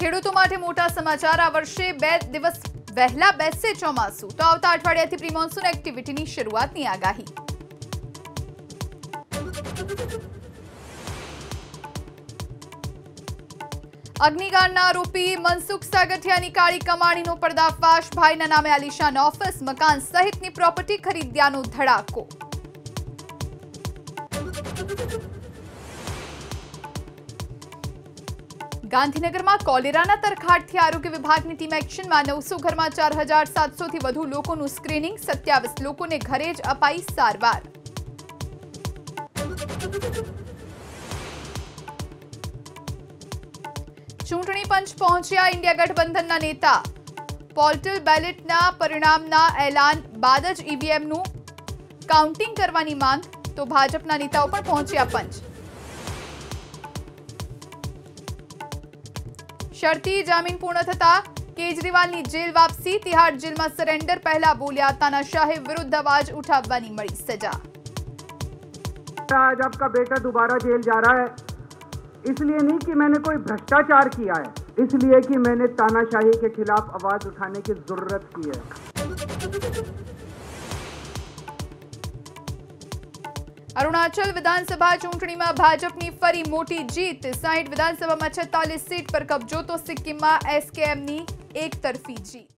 ખેડૂતો માટે મોટા સમાચાર। આ વર્ષે 2 દિવસ વહેલા બેસશે ચોમાસું, તો આવતા અઠવાડિયાથી પ્રી મોન્સૂન એક્ટિવિટીની શરૂઆતની આગાહી। અગ્નિકાંડના આરોપી મનસુખ સાગઠિયાની કાળી કમાણીનો પર્દાફાશ। ભાઈના નામે આલિશાન ઓફિસ, મકાન સહિતની પ્રોપર્ટી ખરીદ્યાનો ધડાકો। ગાંધીનગરમાં કોલેરાના તરખાટથી આરોગ્ય વિભાગની ટીમ એક્શનમાં। 900 ઘરમાં 4700થી વધુ લોકોનું સ્ક્રીનિંગ, 27 લોકોને ઘરે જ અપાઈ સારવાર। ચૂંટણી પંચ પહોંચ્યા ઇન્ડિયા ગઠબંધનના નેતા। પોર્ટલ બેલેટના પરિણામના એલાન બાદ જ ઈવીએમનું કાઉન્ટિંગ કરવાની માંગ, તો ભાજપના નેતાઓ પણ પહોંચ્યા પંચ। શરતી જામીન પૂર્ણ થતા કેજરીવાલની જેલ વાપસી। તિહાડ જેલમાં સરેન્ડર પહેલા બોલ્યા તાનાશાહી વિરુદ્ધ અવાજ ઉઠાવવાની મળી સજા। आज आपका बेटा दोबारा जेल जा रहा है, इसलिए नहीं कि मैंने कोई भ्रष्टाचार किया है, इसलिए कि मैंने तानाशाही के खिलाफ आवाज उठाने की जरूरत की है। अरुणाचल विधानसभा चूंटणीमां भाजपनी फरी मोटी जीत। 60 विधानसभामां 46 सीट पर कब्जो, तो सिक्किममां एसकेएमनी एकतरफी जीत।